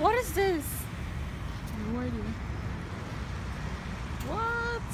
What is this? No idea. What?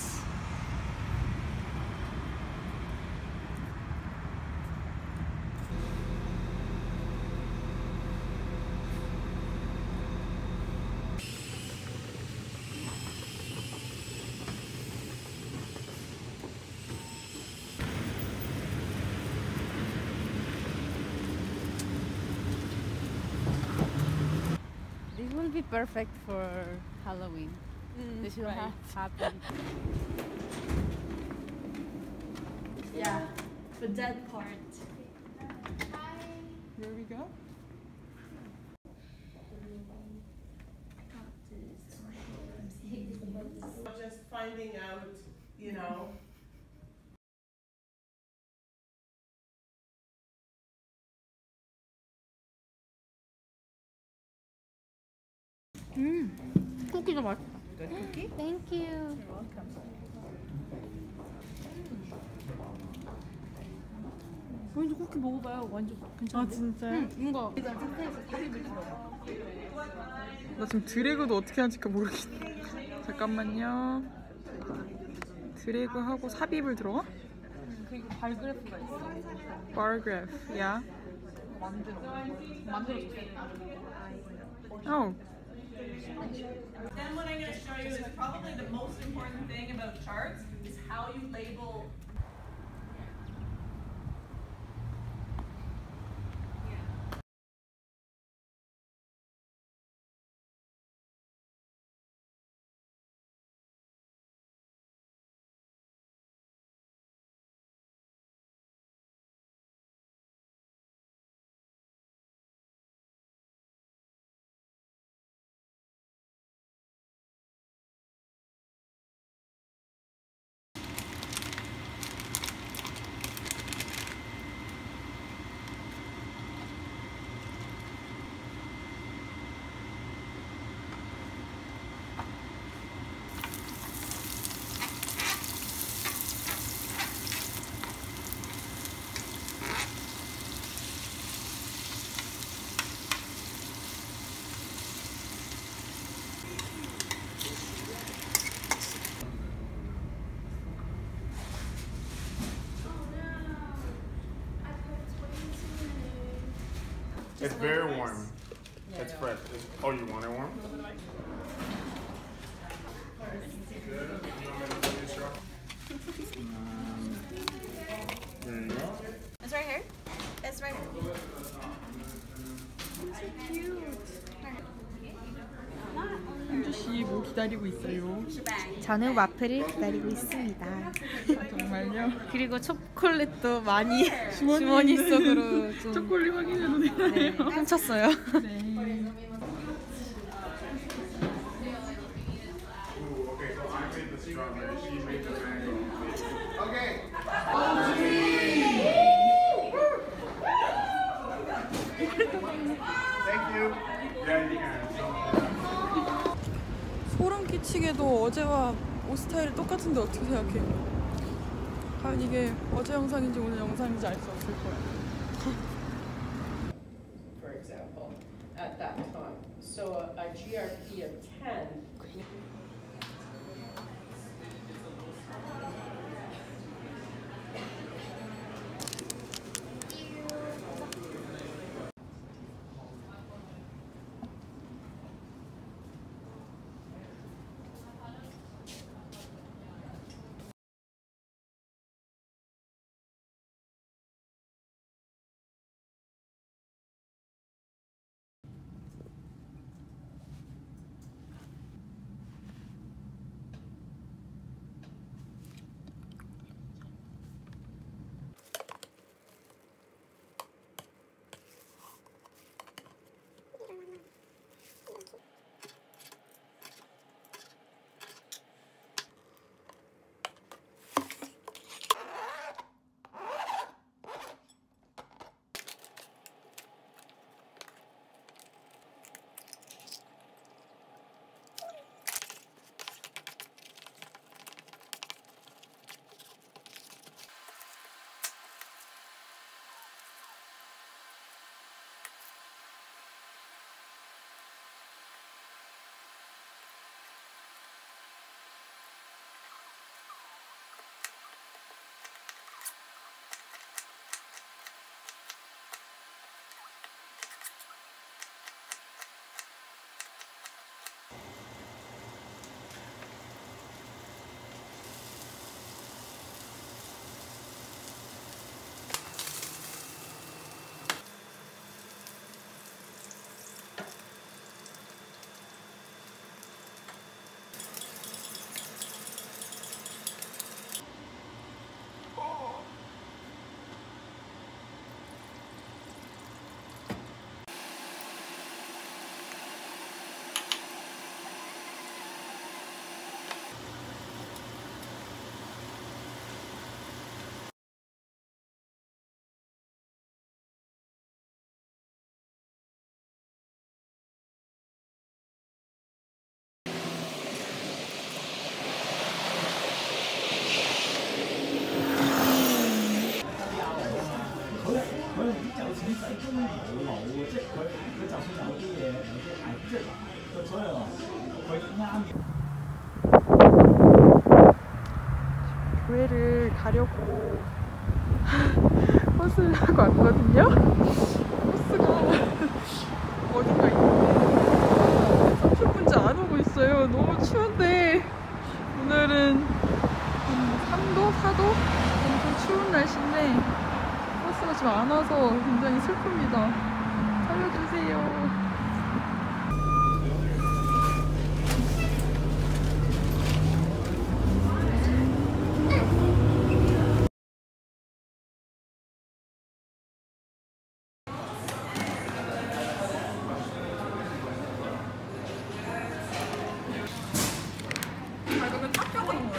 This will be perfect for Halloween. This will happen. Yeah, the dead part. Here we go. Just finding out, you know. 쿠키가 맛있다. 쿠키? Thank you. 먼저 쿠키 먹어봐요. 완전 괜찮아. 아 진짜요? 뭔가 나 지금 드래그도 어떻게 하는지 모르겠네. 잠깐만요. 드래그하고 삽입을 들어가? 그리고 발그래프가 있어. 바그래프, 야. 만들어줬어. Oh. Then what I'm going to show you is probably the most important thing about charts is how you label. It's very warm. It's fresh. Oh, you want it warm? There you go. It's right here. It's right here. 현주씨 뭐 기다리고 있어요? 저는 와플을 기다리고 있습니다. 정말요? 그리고 초콜릿도 많이 주머니 속으로 좀 초콜릿 확인해도 되나요? 네, 훔쳤어요. 네. Ooh, okay, so I made the strawberry. She made the mango. Okay. Thank you. Yeah, you can. 소름 끼치게도 어제와 옷 스타일이 똑같은데 어떻게 생각해? 과연 이게 어제 영상인지 오늘 영상인지 알 수 없을 거야. For example, at that time. So a GRP of 10. 교회를 가려고 버스를 타고 왔거든요. 버스가 어딘가 있는데 30분째 안 오고 있어요. 너무 추운데 오늘은 3도? 4도? 엄청 추운 날씨인데 버스가 지금 안 와서 굉장히 슬픕니다. 살려주세요.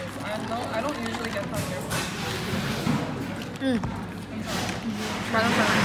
I don't usually get that here. 많은 사람.